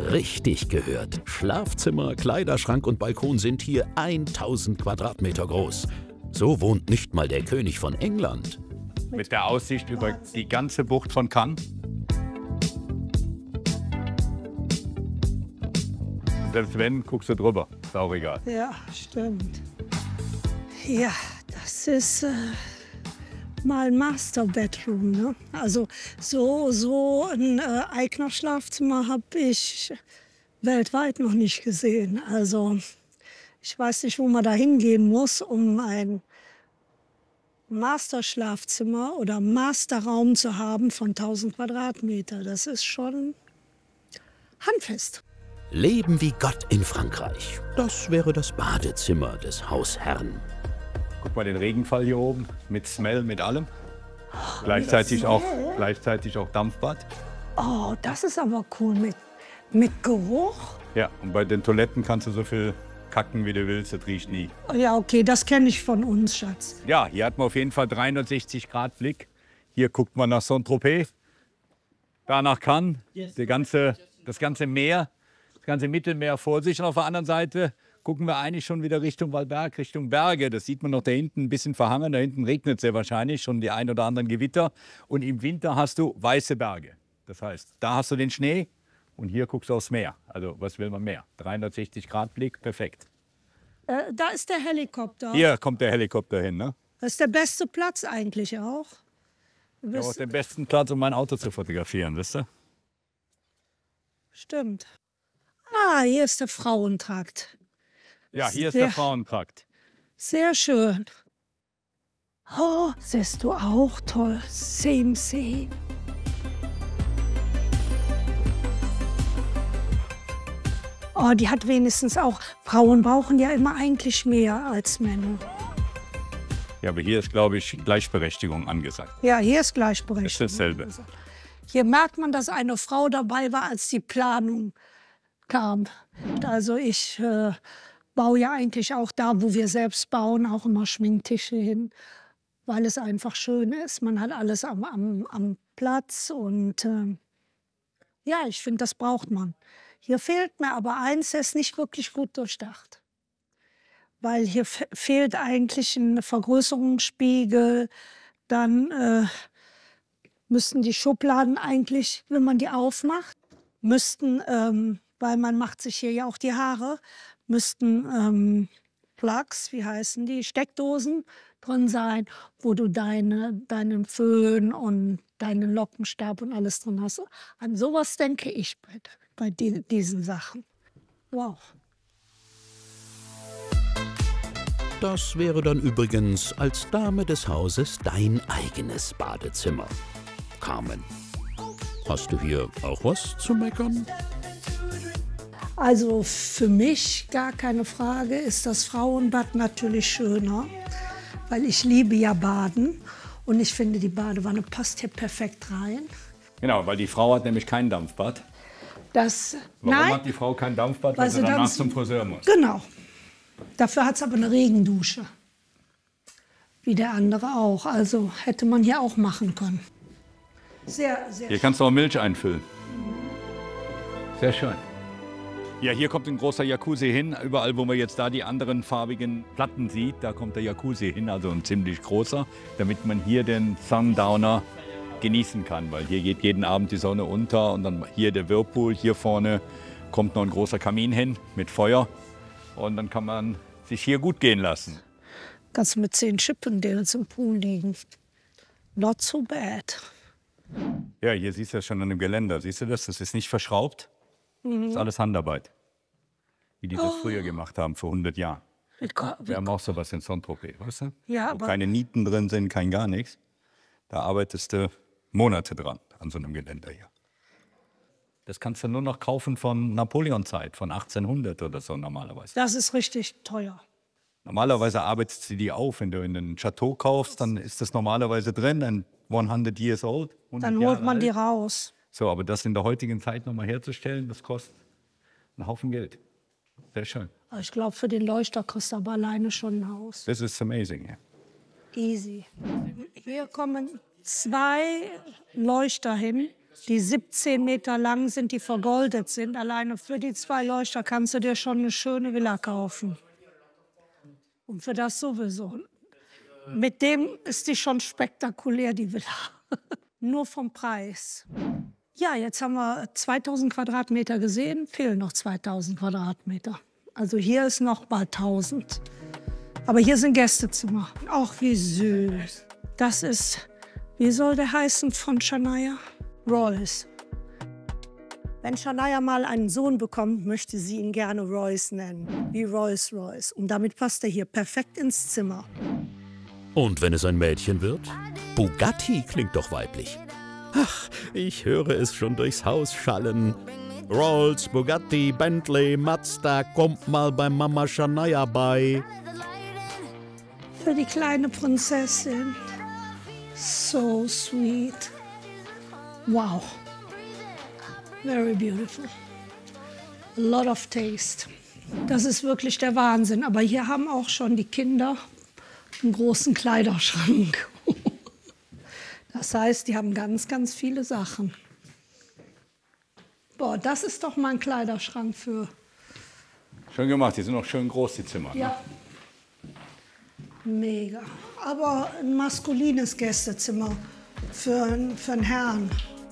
richtig gehört. Schlafzimmer, Kleiderschrank und Balkon sind hier 1000 Quadratmeter groß. So wohnt nicht mal der König von England. Mit der Aussicht über die ganze Bucht von Cannes. Selbst wenn, guckst du drüber. Ist auch egal. Ja, stimmt. Ja, das ist mal ein Master Bedroom. Ne? Also so ein eigener Schlafzimmer habe ich weltweit noch nicht gesehen. Also ich weiß nicht, wo man da hingehen muss, um ein Master-Schlafzimmer oder Masterraum zu haben von 1000 Quadratmeter. Das ist schon handfest. Leben wie Gott in Frankreich. Das wäre das Badezimmer des Hausherrn. Guck mal den Regenfall hier oben, mit Smell, mit allem. Gleichzeitig auch Dampfbad. Oh, das ist aber cool mit Geruch. Ja, und bei den Toiletten kannst du so viel kacken, wie du willst, das riecht nie. Ja, okay, das kenne ich von uns, Schatz. Ja, hier hat man auf jeden Fall 360 Grad Blick. Hier guckt man nach Saint-Tropez, da nach Cannes, das ganze Meer, das ganze Mittelmeer vor sich. Und auf der anderen Seite gucken wir eigentlich schon wieder Richtung Waldberg, Richtung Berge. Das sieht man noch da hinten ein bisschen verhangen. Da hinten regnet es sehr wahrscheinlich, schon die ein oder anderen Gewitter. Und im Winter hast du weiße Berge. Das heißt, da hast du den Schnee und hier guckst du aufs Meer. Also was will man mehr? 360 Grad Blick, perfekt. Da ist der Helikopter. Hier kommt der Helikopter hin, ne? Das ist der beste Platz eigentlich auch. Ja, auch den besten Platz, um mein Auto zu fotografieren, wisst ihr? Stimmt. Ah, hier ist der Frauentrakt. Ja, hier ist der Frauentrakt. Sehr schön. Oh, siehst du auch toll. Same, same. Oh, die hat wenigstens auch, Frauen brauchen ja immer eigentlich mehr als Männer. Ja, aber hier ist, glaube ich, Gleichberechtigung angesagt. Ja, hier ist Gleichberechtigung. Das ist dasselbe. Hier merkt man, dass eine Frau dabei war, als die Planung kam. Also ich baue ja eigentlich auch da, wo wir selbst bauen, auch immer Schminktische hin, weil es einfach schön ist. Man hat alles am Platz und ja, ich finde, das braucht man. Hier fehlt mir aber eins, der ist nicht wirklich gut durchdacht. Weil hier fehlt eigentlich ein Vergrößerungsspiegel. Dann müssten die Schubladen eigentlich, wenn man die aufmacht, weil man macht sich hier ja auch die Haare, müssten Plugs, wie heißen die, Steckdosen drin sein, wo du deinen Föhn und deinen Lockenstab und alles drin hast. An sowas denke ich bei diesen Sachen. Wow. Das wäre dann übrigens als Dame des Hauses dein eigenes Badezimmer. Carmen, hast du hier auch was zu meckern? Also für mich, gar keine Frage, ist das Frauenbad natürlich schöner, weil ich liebe ja Baden und ich finde, die Badewanne passt hier perfekt rein. Genau, weil die Frau hat nämlich kein Dampfbad. Warum hat die Frau kein Dampfbad? Weil sie danach zum Friseur muss. Genau. Dafür hat es aber eine Regendusche. Wie der andere auch. Also hätte man hier auch machen können. Sehr, sehr Hier kannst du auch Milch einfüllen. Sehr schön. Ja, hier kommt ein großer Jacuzzi hin. Überall, wo man jetzt da die anderen farbigen Platten sieht, da kommt der Jacuzzi hin, also ein ziemlich großer, damit man hier den Sundowner genießen kann, weil hier geht jeden Abend die Sonne unter und dann hier der Whirlpool, hier vorne kommt noch ein großer Kamin hin mit Feuer und dann kann man sich hier gut gehen lassen. Kannst du mit 10 Chippendales im Pool liegen. Not so bad. Ja, hier siehst du das schon an dem Geländer. Siehst du das? Das ist nicht verschraubt. Das ist alles Handarbeit. Wie die das früher gemacht haben, vor 100 Jahren. Wir haben auch sowas in Saint-Tropez, weißt du? Ja, wo aber keine Nieten drin sind, kein gar nichts. Da arbeitest du Monate dran, an so einem Geländer hier. Das kannst du nur noch kaufen von Napoleon-Zeit, von 1800 oder so normalerweise. das ist richtig teuer. Normalerweise arbeitest du die auf. Wenn du in ein Chateau kaufst, dann ist das normalerweise drin, ein 100 years old. Dann holt man die raus. So, aber das in der heutigen Zeit nochmal herzustellen, das kostet einen Haufen Geld. Sehr schön. Ich glaube, für den Leuchter kostet aber alleine schon ein Haus. This is amazing, ja. Easy. Hier kommen 2 Leuchter hin. die 17 Meter lang sind, die vergoldet sind. Alleine für die 2 Leuchter kannst du dir schon eine schöne Villa kaufen. Und für das sowieso. Mit dem ist die schon spektakulär, die Villa. Nur vom Preis. Ja, jetzt haben wir 2000 Quadratmeter gesehen, fehlen noch 2000 Quadratmeter. Also hier ist noch mal 1000. Aber hier sind Gästezimmer. Auch wie süß. Das ist, wie soll der heißen von Shania? Royce. Wenn Shania mal einen Sohn bekommt, möchte sie ihn gerne Royce nennen. Wie Rolls Royce. Und damit passt er hier perfekt ins Zimmer. Und wenn es ein Mädchen wird? Bugatti klingt doch weiblich. Ach, ich höre es schon durchs Haus schallen. Rolls, Bugatti, Bentley, Mazda, kommt mal bei Mama Shania bei. Für die kleine Prinzessin. So sweet. Wow. Very beautiful. A lot of taste. Das ist wirklich der Wahnsinn. Aber hier haben auch schon die Kinder einen großen Kleiderschrank. Das heißt, die haben ganz, ganz viele Sachen. Boah, das ist doch mal ein Kleiderschrank für... Schön gemacht, die sind auch schön groß, die Zimmer. Ja. Mega. Aber ein maskulines Gästezimmer für einen Herrn.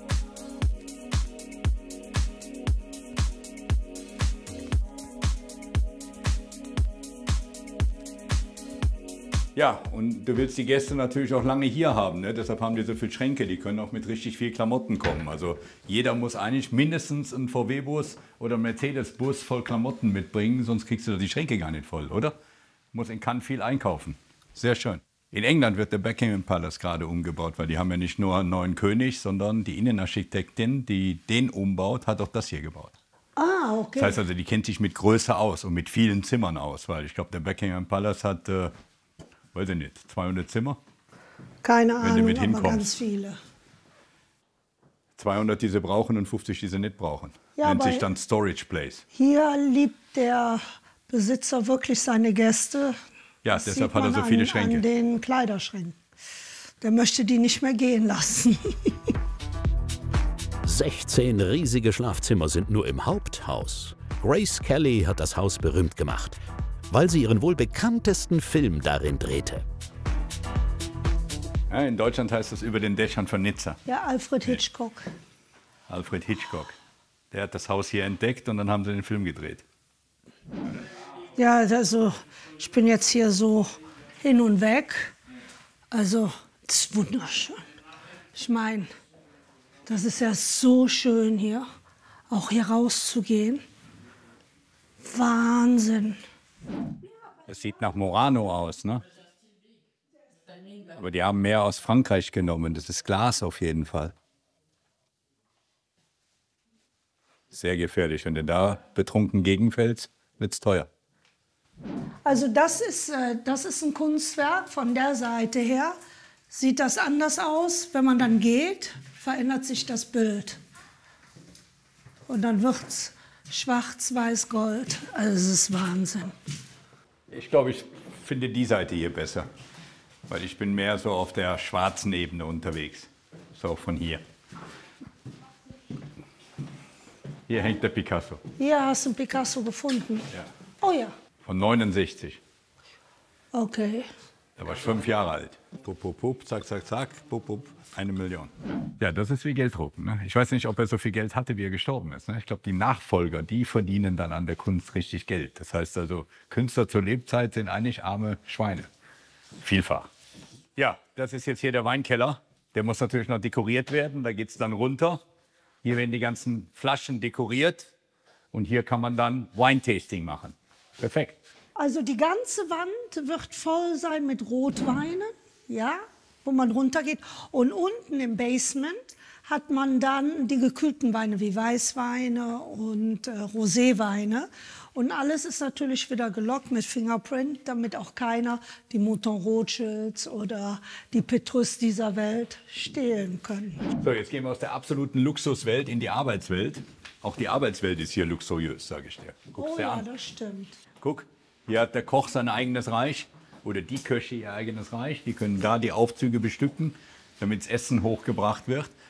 Ja, und du willst die Gäste natürlich auch lange hier haben, ne? Deshalb haben die so viele Schränke, die können auch mit richtig viel Klamotten kommen. Also jeder muss eigentlich mindestens einen VW-Bus oder einen Mercedes-Bus voll Klamotten mitbringen, sonst kriegst du die Schränke gar nicht voll, oder? Muss in Cannes viel einkaufen. Sehr schön. In England wird der Buckingham Palace gerade umgebaut, weil die haben ja nicht nur einen neuen König, sondern die Innenarchitektin, die den umbaut, hat auch das hier gebaut. Ah, okay. Das heißt also, die kennt sich mit Größe aus und mit vielen Zimmern aus, weil ich glaube, der Buckingham Palace hat... weiß ich nicht, 200 Zimmer? Keine Wenn du Ahnung, mit aber hinkommst. ganz viele. 200, die sie brauchen und 50, die sie nicht brauchen. Ja, Nennt aber sich dann Storage Place. Hier liebt der Besitzer wirklich seine Gäste. Ja, Das deshalb sieht hat er man so viele an Schränke. Den Kleiderschränken. Der möchte die nicht mehr gehen lassen. 16 riesige Schlafzimmer sind nur im Haupthaus. Grace Kelly hat das Haus berühmt gemacht, weil sie ihren wohl bekanntesten Film darin drehte. Ja, in Deutschland heißt das über den Dächern von Nizza. Ja, Alfred Hitchcock. Alfred Hitchcock. Der hat das Haus hier entdeckt und dann haben sie den Film gedreht. Ja, also ich bin jetzt hier so hin und weg. Also, das ist wunderschön. Ich meine, das ist ja so schön hier, auch hier rauszugehen. Wahnsinn. Es sieht nach Murano aus, ne? Aber die haben mehr aus Frankreich genommen. Das ist Glas auf jeden Fall. Sehr gefährlich. Wenn du da betrunken gegenfällst, wird's teuer. Also das ist ein Kunstwerk von der Seite her. Sieht das anders aus. Wenn man dann geht, verändert sich das Bild. Und dann wird's schwarz, weiß, gold. Also es ist Wahnsinn. Ich glaube, ich finde die Seite hier besser. Weil ich bin mehr so auf der schwarzen Ebene unterwegs. So von hier. Hier hängt der Picasso. Hier hast du einen Picasso gefunden. Ja. Oh ja. Von 69. Okay. Da war ich 5 Jahre alt. Pup, pup, pup, zack, zack, zack, pup, pup, 1 Million. Ja, das ist wie Gelddrucken. Ne? Ich weiß nicht, ob er so viel Geld hatte, wie er gestorben ist. Ne? Ich glaube, die Nachfolger, die verdienen dann an der Kunst richtig Geld. Das heißt also, Künstler zur Lebzeit sind eigentlich arme Schweine. Vielfach. Ja, das ist jetzt hier der Weinkeller. Der muss natürlich noch dekoriert werden. Da geht es dann runter. Hier werden die ganzen Flaschen dekoriert. Und hier kann man dann Wine-Tasting machen. Perfekt. Also die ganze Wand wird voll sein mit Rotweinen, ja, wo man runtergeht. Und unten im Basement hat man dann die gekühlten Weine wie Weißweine und Roséweine. Und alles ist natürlich wieder gelockt mit Fingerprint, damit auch keiner die Mouton Rothschilds oder die Petrus dieser Welt stehlen können. So, jetzt gehen wir aus der absoluten Luxuswelt in die Arbeitswelt. Auch die Arbeitswelt ist hier luxuriös, sage ich dir. Guck's Oh dir ja, an. das stimmt. Guck, hier hat der Koch sein eigenes Reich oder die Köche ihr eigenes Reich. Die können da die Aufzüge bestücken, damit das Essen hochgebracht wird.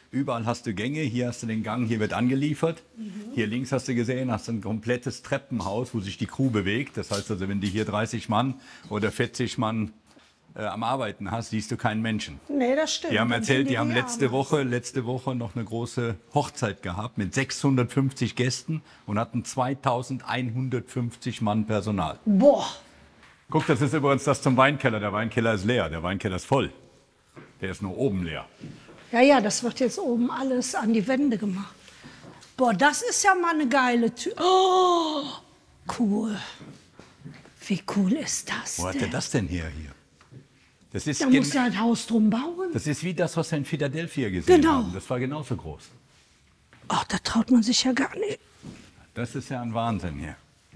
Überall hast du Gänge, hier hast du den Gang, hier wird angeliefert. Hier links hast du gesehen, hast du ein komplettes Treppenhaus, wo sich die Crew bewegt. Das heißt also, wenn du hier 30 Mann oder 40 Mann am Arbeiten hast, siehst du keinen Menschen. Nee, das stimmt. Die haben Dann erzählt, sind die haben letzte Arme. Woche noch eine große Hochzeit gehabt mit 650 Gästen und hatten 2150 Mann Personal. Boah. Guck, das ist übrigens das zum Weinkeller. Der Weinkeller ist leer, der Weinkeller ist voll. Der ist nur oben leer. Ja, ja, das wird jetzt oben alles an die Wände gemacht. Boah, das ist ja mal eine geile Tür. Oh, cool. Wie cool ist das Wo hat der denn? das denn hier? Das ist, Da musst du ein Haus drum bauen. das ist wie das, was wir in Philadelphia gesehen Genau. haben. Das war genauso groß. Ach, da traut man sich ja gar nicht. Das ist ja ein Wahnsinn hier.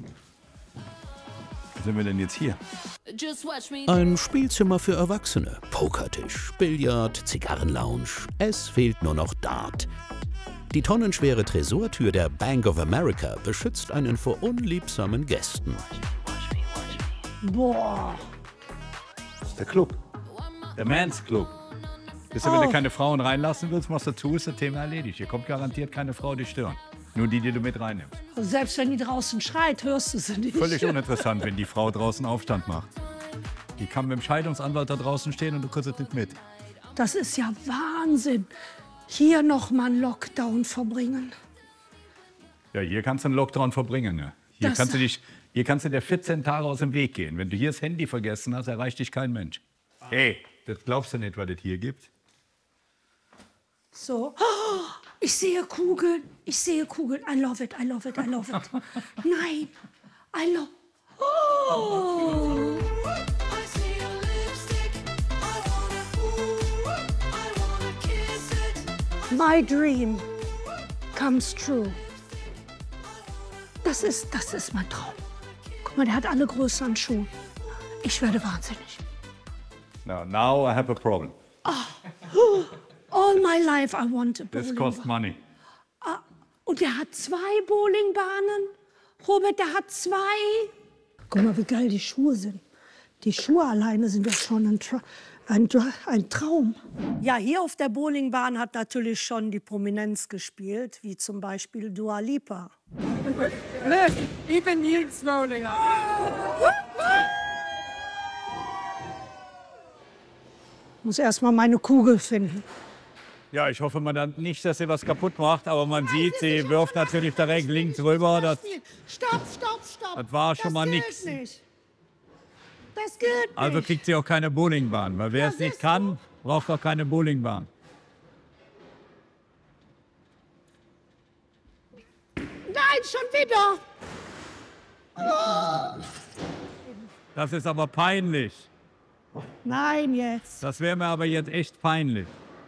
Wo sind wir denn jetzt hier? Ein Spielzimmer für Erwachsene, Pokertisch, Billard, Zigarrenlounge. Es fehlt nur noch Dart. Die tonnenschwere Tresortür der Bank of America beschützt einen vor unliebsamen Gästen. Boah. Das ist der Club. Der Mans Club. Wisst ihr, wenn du keine Frauen reinlassen willst, machst du zu, ist das Thema erledigt. Hier kommt garantiert keine Frau, die stören. Nur die, die du mit reinnimmst. Also selbst wenn die draußen schreit, hörst du sie nicht. Völlig uninteressant, wenn die Frau draußen Aufstand macht. Die kann mit dem Scheidungsanwalt da draußen stehen und du kriegst es nicht mit. Das ist ja Wahnsinn. Hier noch mal einen Lockdown verbringen. Ja, hier kannst du einen Lockdown verbringen. Ne? Hier Das- kannst du dir 14 Tage aus dem Weg gehen. Wenn du hier das Handy vergessen hast, erreicht dich kein Mensch. Hey, das glaubst du nicht, was es hier gibt? So. Oh, ich sehe Kugeln. Ich sehe Kugeln. I love it, I love it, I love it. Nein. I love... Oh. My dream comes true. Das ist mein Traum. Guck mal, der hat alle Größen an Schuhen. Ich werde wahnsinnig. Now I have a problem. All my life I want a This bowling costs ball. money. Und der hat 2 Bowlingbahnen. Robert, der hat 2. Guck mal, wie geil die Schuhe sind. Die Schuhe alleine sind ja schon ein Traum. Ja, hier auf der Bowlingbahn hat natürlich schon die Prominenz gespielt, wie zum Beispiel Dua Lipa. Even you slowly. Muss erst mal meine Kugel finden. Ja, ich hoffe mal dann nicht, dass sie was kaputt macht, aber man sieht, sie wirft natürlich direkt links rüber. Das Stopp, stopp, stopp. Das war schon mal geht nix. nicht. Das geht nicht. Also kriegt sie auch keine Bowlingbahn, weil wer es nicht kann, braucht auch keine Bowlingbahn. Nein, schon wieder. Das ist aber peinlich. Nein, jetzt. Das wäre mir aber jetzt echt peinlich.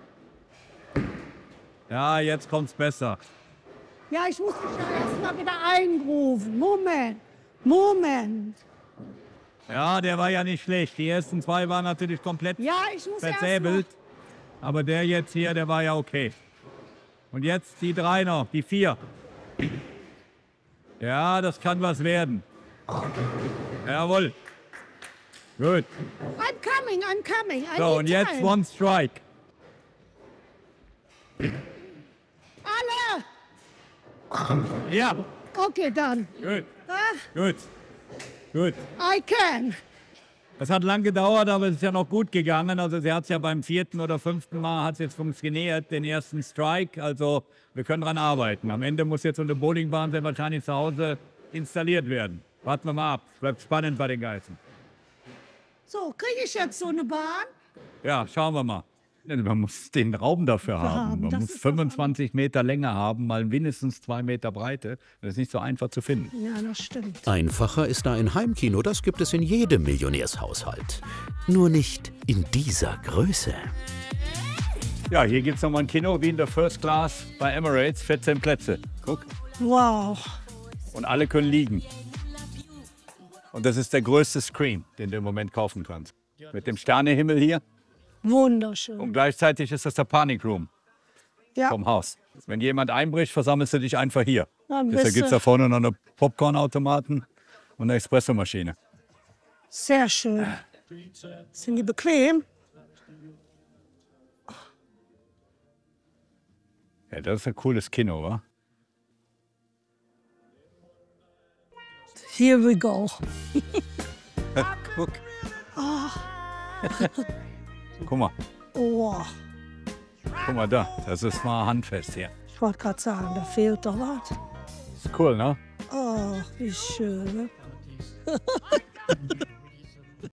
Ja, jetzt kommt's besser. Ja, ich muss mich ja erst mal wieder eingrooven. Moment. Ja, der war ja nicht schlecht. Die ersten 2 waren natürlich komplett Ja, ich muss erst mal. versäbelt. Aber der jetzt hier, der war ja okay. Und jetzt die 3 noch, die 4. Ja, das kann was werden. Jawohl. Gut. I'm coming. I So, need und jetzt time. One Strike. Alle. Ja, Okay, dann. gut, Ah, gut, gut. I can. Das hat lang gedauert, aber es ist ja noch gut gegangen. Also sie hat es ja beim 4. oder 5. Mal hat's jetzt funktioniert, den ersten Strike. Also wir können dran arbeiten. Am Ende muss jetzt so eine Bowlingbahn sehr wahrscheinlich zu Hause installiert werden. Warten wir mal ab. Bleibt spannend bei den Geißen. So, kriege ich jetzt so eine Bahn? Ja, schauen wir mal. Man muss den Raum dafür haben. Man das muss ist 25 Meter Länge haben, mal mindestens 2 Meter Breite. Das ist nicht so einfach zu finden. Ja, das stimmt. Einfacher ist da ein Heimkino, das gibt es in jedem Millionärshaushalt. Nur nicht in dieser Größe. Ja, hier gibt es nochmal ein Kino wie in der First Class bei Emirates. 14 Plätze. Guck. Wow. Und alle können liegen. Und das ist der größte Screen, den du im Moment kaufen kannst. Mit dem Sternehimmel hier. Wunderschön. Und gleichzeitig ist das der Panic Room Ja, vom Haus. Wenn jemand einbricht, versammelst du dich einfach hier. Dann Deshalb bist gibt es du- da vorne noch eine Popcornautomaten und eine Espressomaschine. sehr schön. Sind die bequem? Ja, das ist ein cooles Kino, wa? Here we go. Guck. Guck mal. Oh, Guck mal da. Das ist mal handfest hier. ich wollte gerade sagen, da fehlt doch was. Ist cool, ne? Oh, wie schön.